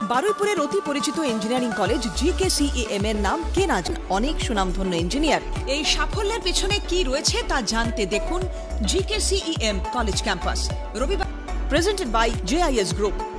বারুইপুরের অতি পরিচিত engineering college GKCEM এর নাম কে না জানে, অনেক সুনামধন্য ইঞ্জিনিয়ার। এই সাফল্যের পেছনে কি রয়েছে তা জানতে দেখুন GKCEM কলেজ ক্যাম্পাস রবিবার, প্রেজেন্টেড বাই JIS গ্রুপ।